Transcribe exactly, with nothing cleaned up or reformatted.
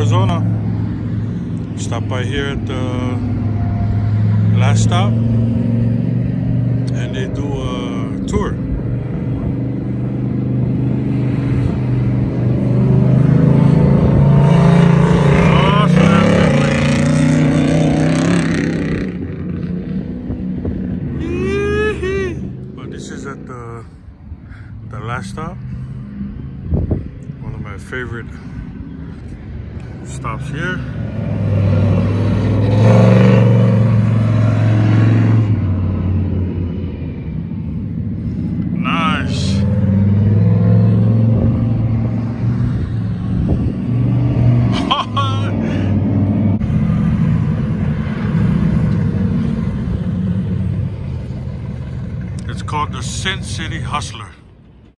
Arizona. Stop by here at the last stop and they do a tour. But this is at the the last stop. One of my favorite stops here. Nice. It's called the Sin City Hustler.